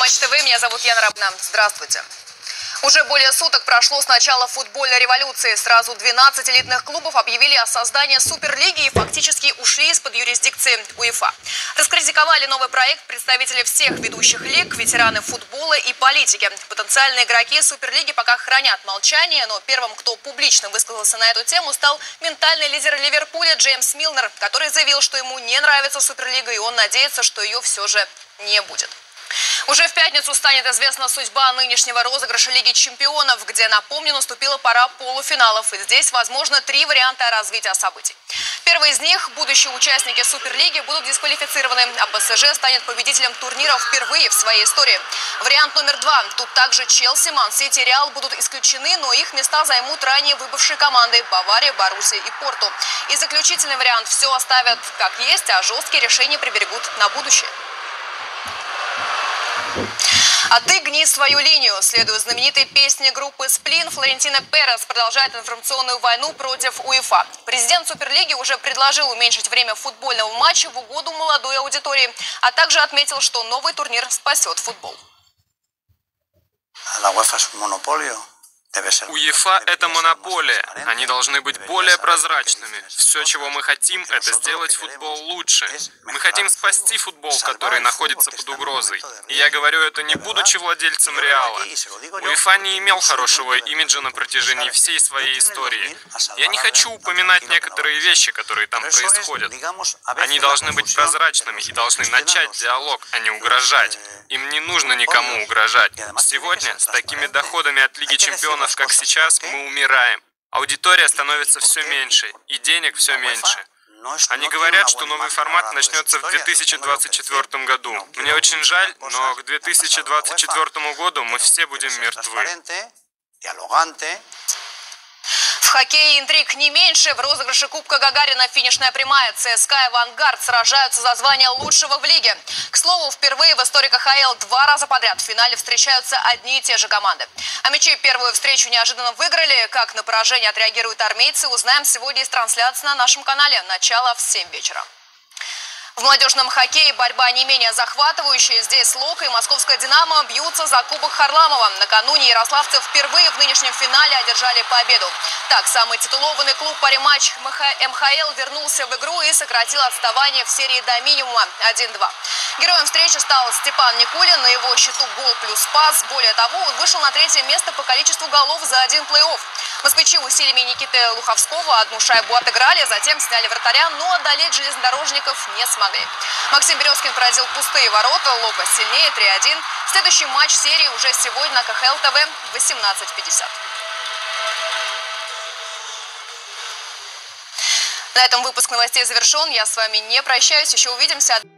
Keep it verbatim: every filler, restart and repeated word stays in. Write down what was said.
Матч ТВ, меня зовут Яна Рабна. Здравствуйте. Уже более суток прошло с начала футбольной революции. Сразу двенадцать элитных клубов объявили о создании Суперлиги и фактически ушли из-под юрисдикции УЕФА. Раскритиковали новый проект представители всех ведущих лиг, ветераны футбола и политики. Потенциальные игроки Суперлиги пока хранят молчание, но первым, кто публично высказался на эту тему, стал ментальный лидер Ливерпуля Джеймс Милнер, который заявил, что ему не нравится Суперлига и он надеется, что ее все же не будет. Уже в пятницу станет известна судьба нынешнего розыгрыша Лиги чемпионов, где, напомню, наступила пора полуфиналов. И здесь возможно три варианта развития событий. Первый из них – будущие участники Суперлиги будут дисквалифицированы, а ПСЖ станет победителем турнира впервые в своей истории. Вариант номер два. Тут также Челси, Ман-Сити и Реал будут исключены, но их места займут ранее выбывшие команды Бавария, Боруссия и Порту. И заключительный вариант – все оставят как есть, а жесткие решения приберегут на будущее. А ты гни свою линию. Следуя знаменитой песне группы «Сплин», Флорентино Перес продолжает информационную войну против УЕФА. Президент Суперлиги уже предложил уменьшить время футбольного матча в угоду молодой аудитории, а также отметил, что новый турнир спасет футбол. УЕФА – это монополия. Они должны быть более прозрачными. Все, чего мы хотим, это сделать футбол лучше. Мы хотим спасти футбол, который находится под угрозой. И я говорю это не будучи владельцем Реала. УЕФА не имел хорошего имиджа на протяжении всей своей истории. Я не хочу упоминать некоторые вещи, которые там происходят. Они должны быть прозрачными и должны начать диалог, а не угрожать. Им не нужно никому угрожать. Сегодня, с такими доходами от Лиги чемпионов, как сейчас, мы умираем. Аудитория становится все меньше, и денег все меньше. Они говорят, что новый формат начнется в две тысячи двадцать четвёртом году. Мне очень жаль, но к две тысячи двадцать четвёртому году мы все будем мертвы. В хоккее интриг не меньше. В розыгрыше Кубка Гагарина финишная прямая. ЦСКА и «Авангард» сражаются за звание лучшего в лиге. К слову, впервые в истории ка ха эл два раза подряд в финале встречаются одни и те же команды. А мячи первую встречу неожиданно выиграли. Как на поражение отреагируют армейцы, узнаем сегодня из трансляции на нашем канале. Начало в семь вечера. В молодежном хоккее борьба не менее захватывающая. Здесь «Лока» и московская «Динамо» бьются за Кубок Харламова. Накануне ярославцы впервые в нынешнем финале одержали победу. Так, самый титулованный клуб по рематч эм ха эл вернулся в игру и сократил отставание в серии до минимума один-два. Героем встречи стал Степан Никулин. На его счету гол плюс пас. Более того, он вышел на третье место по количеству голов за один плей-офф. Москвичи усилиями Никиты Луховского одну шайбу отыграли, затем сняли вратаря, но одолеть железнодорожников не смогли. Максим Березкин поразил пустые ворота. «Лока» сильнее три один. Следующий матч серии уже сегодня на ка ха эл тэ вэ в восемнадцать пятьдесят. На этом выпуск новостей завершен. Я с вами не прощаюсь. Еще увидимся.